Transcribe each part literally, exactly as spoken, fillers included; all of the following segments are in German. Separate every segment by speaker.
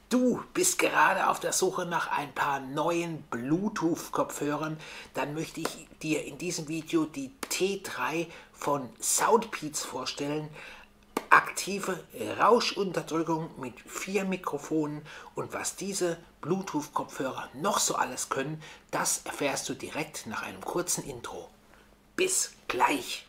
Speaker 1: Du bist gerade auf der Suche nach ein paar neuen Bluetooth-Kopfhörern, dann möchte ich dir in diesem Video die T drei von Soundpeats vorstellen. Aktive Rauschunterdrückung mit vier Mikrofonen, und was diese Bluetooth-Kopfhörer noch so alles können, das erfährst du direkt nach einem kurzen Intro. Bis gleich!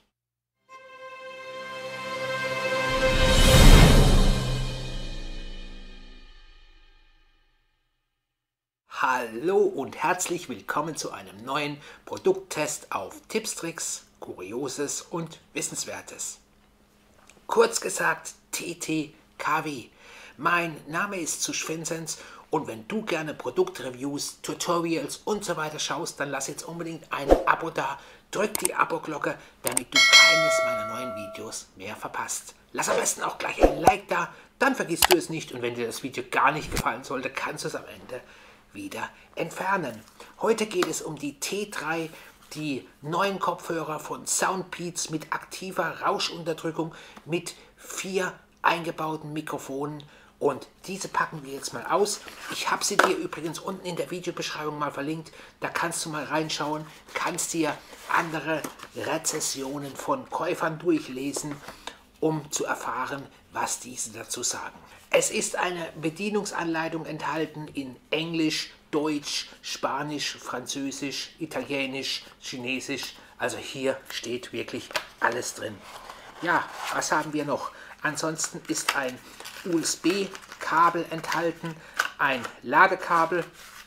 Speaker 1: Hallo und herzlich willkommen zu einem neuen Produkttest auf Tipps, Tricks, Kurioses und Wissenswertes. Kurz gesagt T T K W. Mein Name ist Sush Vincents, und wenn du gerne Produktreviews, Tutorials und so weiter schaust, dann lass jetzt unbedingt ein Abo da, drück die Abo-Glocke, damit du keines meiner neuen Videos mehr verpasst. Lass am besten auch gleich ein Like da, dann vergisst du es nicht, und wenn dir das Video gar nicht gefallen sollte, kannst du es am Ende wieder entfernen. Heute geht es um die T drei, die neuen Kopfhörer von Soundpeats mit aktiver Rauschunterdrückung mit vier eingebauten Mikrofonen, und diese packen wir jetzt mal aus. Ich habe sie dir übrigens unten in der Videobeschreibung mal verlinkt, da kannst du mal reinschauen, kannst dir andere Rezensionen von Käufern durchlesen, um zu erfahren, was diese dazu sagen. Es ist eine Bedienungsanleitung enthalten in Englisch, Deutsch, Spanisch, Französisch, Italienisch, Chinesisch. Also hier steht wirklich alles drin. Ja, was haben wir noch? Ansonsten ist ein U S B-Kabel enthalten, ein Ladekabel.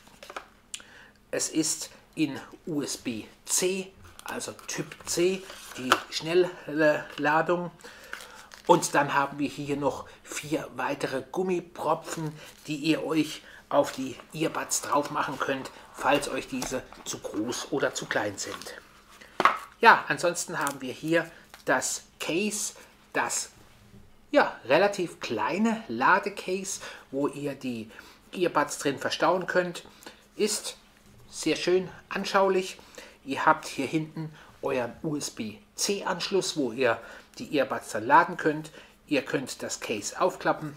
Speaker 1: Es ist in U S B C, also Typ C, die Schnellladung. Und dann haben wir hier noch vier weitere Gummipropfen, die ihr euch auf die Earbuds drauf machen könnt, falls euch diese zu groß oder zu klein sind. Ja, ansonsten haben wir hier das Case, das ja, relativ kleine Ladecase, wo ihr die Earbuds drin verstauen könnt. Ist sehr schön anschaulich. Ihr habt hier hinten euren U S B C Anschluss, wo ihr die Earbuds dann laden könnt. Ihr könnt das Case aufklappen.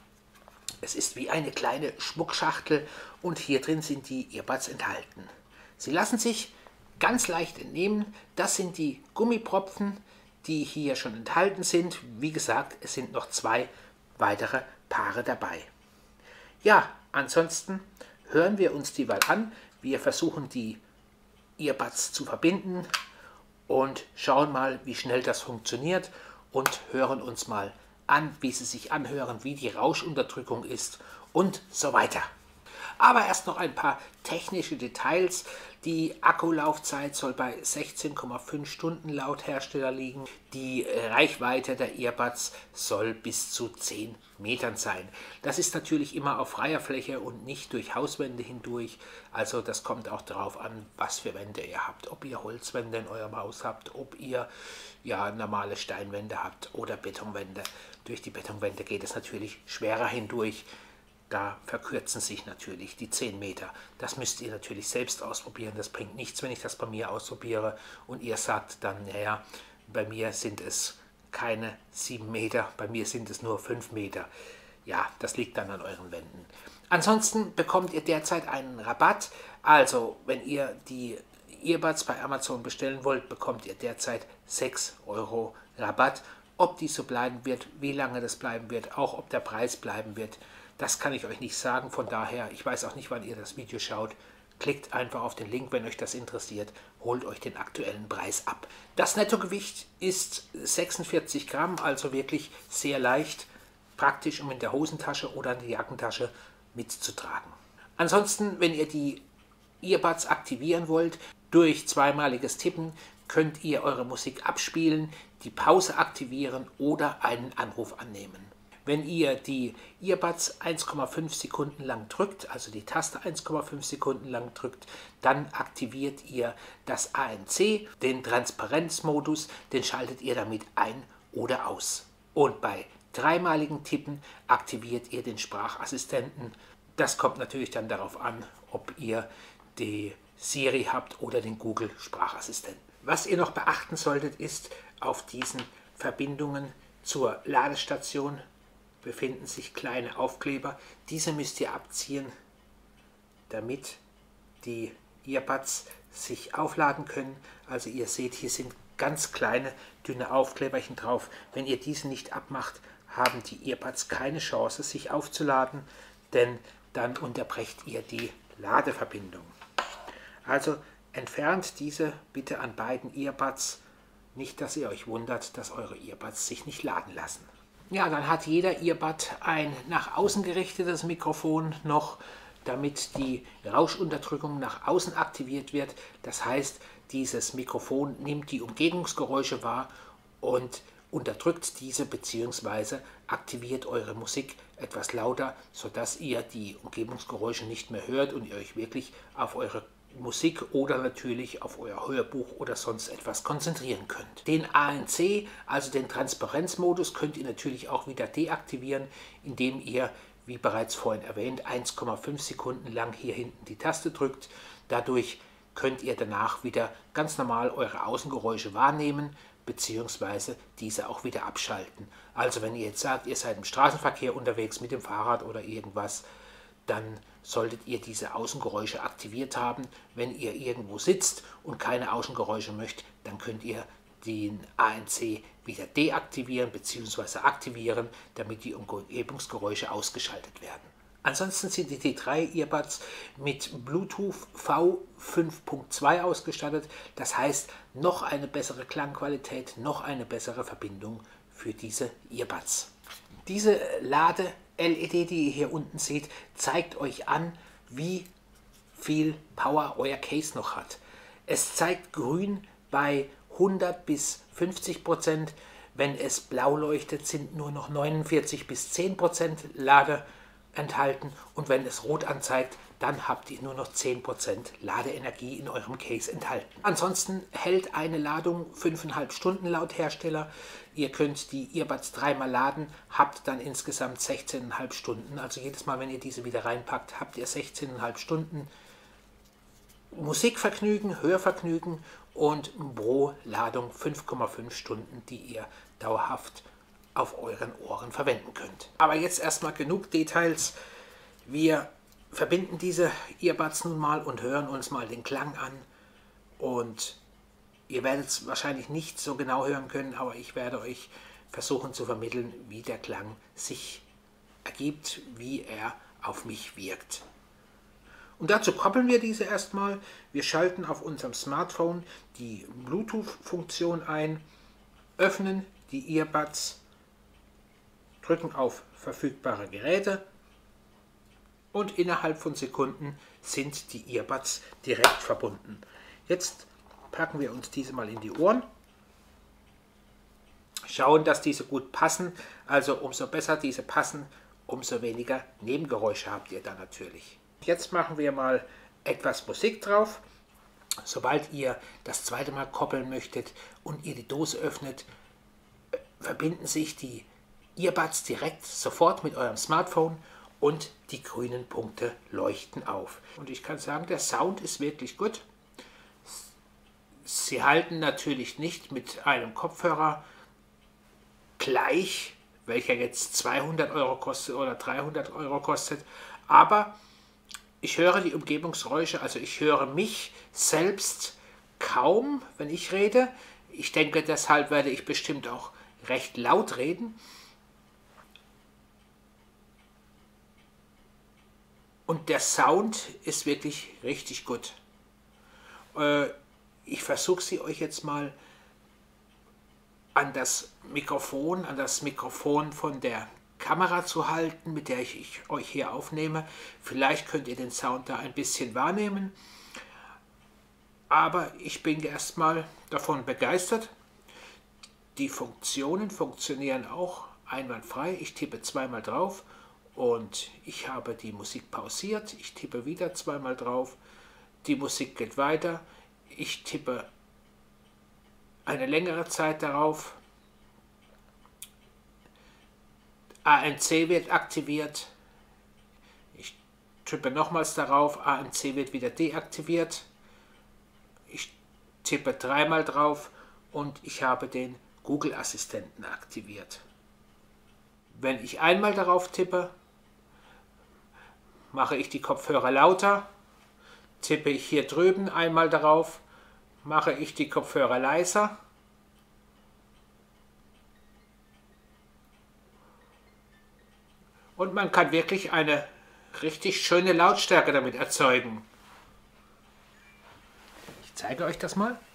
Speaker 1: Es ist wie eine kleine Schmuckschachtel, und hier drin sind die Earbuds enthalten. Sie lassen sich ganz leicht entnehmen. Das sind die Gummipropfen, die hier schon enthalten sind. Wie gesagt, es sind noch zwei weitere Paare dabei. Ja, ansonsten hören wir uns die mal an. Wir versuchen die Earbuds zu verbinden und schauen mal, wie schnell das funktioniert, und hören uns mal an, wie sie sich anhören, wie die Rauschunterdrückung ist und so weiter. Aber erst noch ein paar technische Details. Die Akkulaufzeit soll bei sechzehn Komma fünf Stunden laut Hersteller liegen. Die Reichweite der Earbuds soll bis zu zehn Metern sein. Das ist natürlich immer auf freier Fläche und nicht durch Hauswände hindurch. Also das kommt auch darauf an, was für Wände ihr habt. Ob ihr Holzwände in eurem Haus habt, ob ihr ja normale Steinwände habt oder Betonwände. Durch die Betonwände geht es natürlich schwerer hindurch. Da verkürzen sich natürlich die zehn Meter. Das müsst ihr natürlich selbst ausprobieren. Das bringt nichts, wenn ich das bei mir ausprobiere und ihr sagt dann, naja, bei mir sind es keine sieben Meter, bei mir sind es nur fünf Meter. Ja, das liegt dann an euren Wänden. Ansonsten bekommt ihr derzeit einen Rabatt. Also, wenn ihr die Earbuds bei Amazon bestellen wollt, bekommt ihr derzeit sechs Euro Rabatt. Ob dies so bleiben wird, wie lange das bleiben wird, auch ob der Preis bleiben wird, das kann ich euch nicht sagen. Von daher, ich weiß auch nicht, wann ihr das Video schaut. Klickt einfach auf den Link, wenn euch das interessiert. Holt euch den aktuellen Preis ab. Das Nettogewicht ist sechsundvierzig Gramm, also wirklich sehr leicht. Praktisch, um in der Hosentasche oder in der Jackentasche mitzutragen. Ansonsten, wenn ihr die Earbuds aktivieren wollt, durch zweimaliges Tippen könnt ihr eure Musik abspielen, die Pause aktivieren oder einen Anruf annehmen. Wenn ihr die Earbuds eins Komma fünf Sekunden lang drückt, also die Taste eins Komma fünf Sekunden lang drückt, dann aktiviert ihr das A N C, den Transparenzmodus, den schaltet ihr damit ein oder aus. Und bei dreimaligen Tippen aktiviert ihr den Sprachassistenten. Das kommt natürlich dann darauf an, ob ihr die Siri habt oder den Google Sprachassistenten. Was ihr noch beachten solltet, ist auf diesen Verbindungen zur Ladestation befinden sich kleine Aufkleber. Diese müsst ihr abziehen, damit die Earbuds sich aufladen können. Also ihr seht, hier sind ganz kleine, dünne Aufkleberchen drauf. Wenn ihr diese nicht abmacht, haben die Earbuds keine Chance, sich aufzuladen, denn dann unterbrecht ihr die Ladeverbindung. Also entfernt diese bitte an beiden Earbuds. Nicht, dass ihr euch wundert, dass eure Earbuds sich nicht laden lassen. Ja, dann hat jeder Earbud ein nach außen gerichtetes Mikrofon noch, damit die Rauschunterdrückung nach außen aktiviert wird. Das heißt, dieses Mikrofon nimmt die Umgebungsgeräusche wahr und unterdrückt diese bzw. aktiviert eure Musik etwas lauter, sodass ihr die Umgebungsgeräusche nicht mehr hört und ihr euch wirklich auf eure Musik oder natürlich auf euer Hörbuch oder sonst etwas konzentrieren könnt. Den A N C, also den Transparenzmodus, könnt ihr natürlich auch wieder deaktivieren, indem ihr, wie bereits vorhin erwähnt, eins Komma fünf Sekunden lang hier hinten die Taste drückt. Dadurch könnt ihr danach wieder ganz normal eure Außengeräusche wahrnehmen bzw. diese auch wieder abschalten. Also wenn ihr jetzt sagt, ihr seid im Straßenverkehr unterwegs mit dem Fahrrad oder irgendwas, dann solltet ihr diese Außengeräusche aktiviert haben. Wenn ihr irgendwo sitzt und keine Außengeräusche möchtet, dann könnt ihr den A N C wieder deaktivieren bzw. aktivieren, damit die Umgebungsgeräusche ausgeschaltet werden. Ansonsten sind die T drei Earbuds mit Bluetooth V fünf Punkt zwei ausgestattet. Das heißt, noch eine bessere Klangqualität, noch eine bessere Verbindung für diese Earbuds. Diese Lade-L E D, die ihr hier unten seht, zeigt euch an, wie viel Power euer Case noch hat. Es zeigt grün bei hundert bis fünfzig Prozent. Wenn es blau leuchtet, sind nur noch neunundvierzig bis zehn Prozent Lade enthalten. Und wenn es rot anzeigt, dann habt ihr nur noch zehn Prozent Ladeenergie in eurem Case enthalten. Ansonsten hält eine Ladung fünfeinhalb Stunden laut Hersteller. Ihr könnt die Earbuds dreimal laden, habt dann insgesamt sechzehn Komma fünf Stunden. Also jedes Mal, wenn ihr diese wieder reinpackt, habt ihr sechzehn Komma fünf Stunden Musikvergnügen, Hörvergnügen und pro Ladung fünf Komma fünf Stunden, die ihr dauerhaft auf euren Ohren verwenden könnt. Aber jetzt erstmal genug Details. Wir verbinden diese Earbuds nun mal und hören uns mal den Klang an. Und ihr werdet es wahrscheinlich nicht so genau hören können, aber ich werde euch versuchen zu vermitteln, wie der Klang sich ergibt, wie er auf mich wirkt. Und dazu koppeln wir diese erstmal. Wir schalten auf unserem Smartphone die Bluetooth-Funktion ein, öffnen die Earbuds, drücken auf verfügbare Geräte und innerhalb von Sekunden sind die Earbuds direkt verbunden. Jetzt packen wir uns diese mal in die Ohren, schauen, dass diese gut passen. Also umso besser diese passen, umso weniger Nebengeräusche habt ihr dann natürlich. Jetzt machen wir mal etwas Musik drauf. Sobald ihr das zweite Mal koppeln möchtet und ihr die Dose öffnet, verbinden sich die Earbuds direkt sofort mit eurem Smartphone und die grünen Punkte leuchten auf. Und ich kann sagen, der Sound ist wirklich gut. Sie halten natürlich nicht mit einem Kopfhörer gleich, welcher jetzt zweihundert Euro kostet oder dreihundert Euro kostet, aber ich höre die Umgebungsgeräusche, also ich höre mich selbst kaum, wenn ich rede. Ich denke, deshalb werde ich bestimmt auch recht laut reden. Und der Sound ist wirklich richtig gut. Äh, ich versuche sie euch jetzt mal an das Mikrofon, an das Mikrofon von der Kamera zu halten, mit der ich, ich euch hier aufnehme. Vielleicht könnt ihr den Sound da ein bisschen wahrnehmen. Aber ich bin erstmal davon begeistert. Die Funktionen funktionieren auch einwandfrei. Ich tippe zweimal drauf und ich habe die Musik pausiert. Ich tippe wieder zweimal drauf. Die Musik geht weiter. Ich tippe eine längere Zeit darauf. A N C wird aktiviert. Ich tippe nochmals darauf. A N C wird wieder deaktiviert. Ich tippe dreimal drauf und ich habe den Google-Assistenten aktiviert. Wenn ich einmal darauf tippe, mache ich die Kopfhörer lauter. Tippe ich hier drüben einmal darauf, mache ich die Kopfhörer leiser. Und man kann wirklich eine richtig schöne Lautstärke damit erzeugen. Ich zeige euch das mal.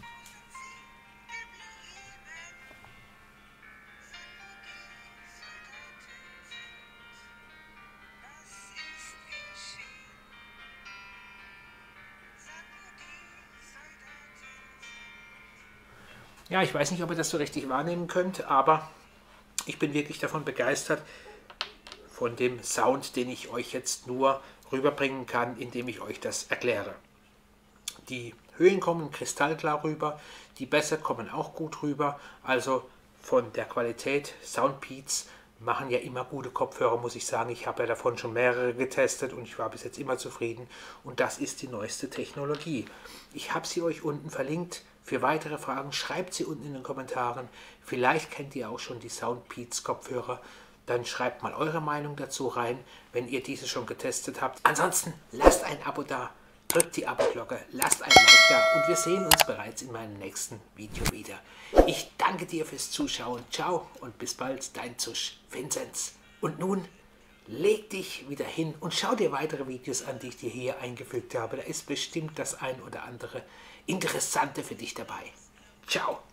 Speaker 1: Ja, ich weiß nicht, ob ihr das so richtig wahrnehmen könnt, aber ich bin wirklich davon begeistert, von dem Sound, den ich euch jetzt nur rüberbringen kann, indem ich euch das erkläre. Die Höhen kommen kristallklar rüber, die Bässe kommen auch gut rüber, also von der Qualität, Soundbeats machen ja immer gute Kopfhörer, muss ich sagen. Ich habe ja davon schon mehrere getestet und ich war bis jetzt immer zufrieden und das ist die neueste Technologie. Ich habe sie euch unten verlinkt. Für weitere Fragen schreibt sie unten in den Kommentaren. Vielleicht kennt ihr auch schon die Soundbeats Kopfhörer. Dann schreibt mal eure Meinung dazu rein, wenn ihr diese schon getestet habt. Ansonsten lasst ein Abo da, drückt die Abo-Glocke, lasst ein Like da und wir sehen uns bereits in meinem nächsten Video wieder. Ich danke dir fürs Zuschauen. Ciao und bis bald, dein Zusch Vinzenz. Und nun leg dich wieder hin und schau dir weitere Videos an, die ich dir hier eingefügt habe. Da ist bestimmt das ein oder andere Interessante für dich dabei. Ciao.